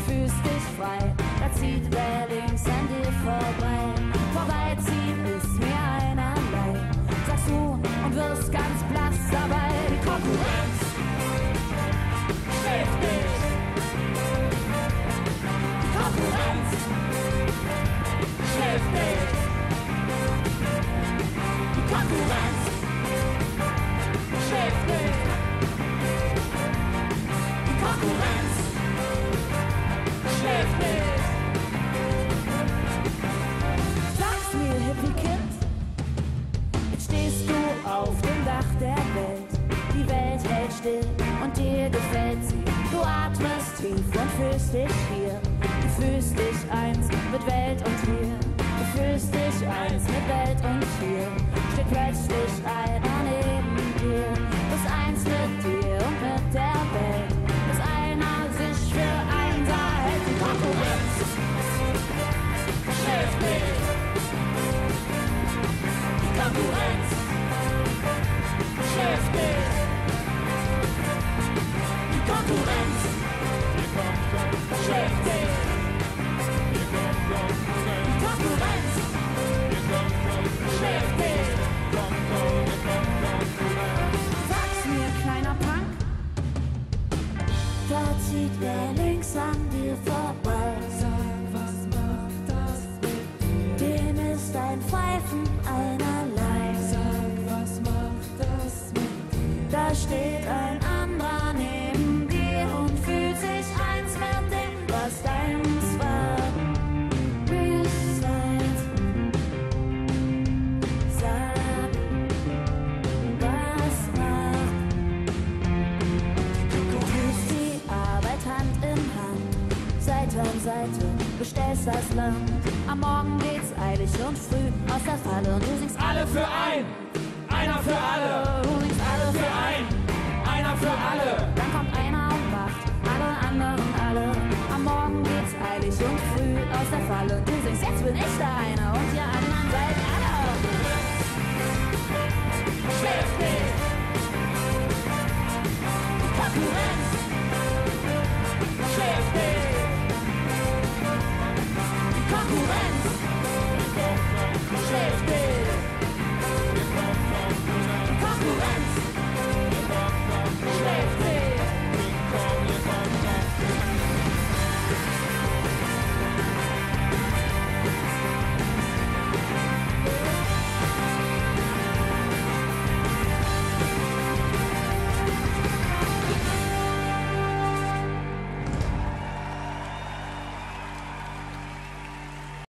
fühlst dich frei, da zieht wer links an dir vorbei. Vorbeiziehen ist mir einerlei, sagst du und wirst ganz blass dabei. Die Konkurrenz schläft dich. Die Konkurrenz schläft dich. Die Konkurrenz schläft dich. Die Konkurrenz schläft dich. Sag's mir, Hippie Kind, jetzt stehst du auf dem Dach der Welt. Die Welt hält still und dir gefällt sie. Du atmest tief und fühlst dich hier. Du fühlst dich eins mit Welt und Tier. Du fühlst dich eins mit Welt und Tier. Steht plötzlich einer neben dir. Bist eins mit dir und mit der Welt. Bis einer sich für eins erhält. Die Konkurrenz schläft nicht. Die Konkurrenz schläft nicht. Die Konkurrenz schläft nicht. Die Konkurrenz schläft nicht. Sag's mir, kleiner Punk, da zieht wer links an dir vorbei. Sag, was macht das mit dir? Dem ist ein Pfeifen einerlei. Sag, was macht das mit dir? Da steht ein anderer neben dir und fühlt sich eins mit dem, was deins war. Bis weit. Sag, was macht. Du tust die Arbeit Hand in Hand, Seite an Seite, bestellst das Land. Am Morgen geht's eilig und früh aus der Falle und du singst alle für ein.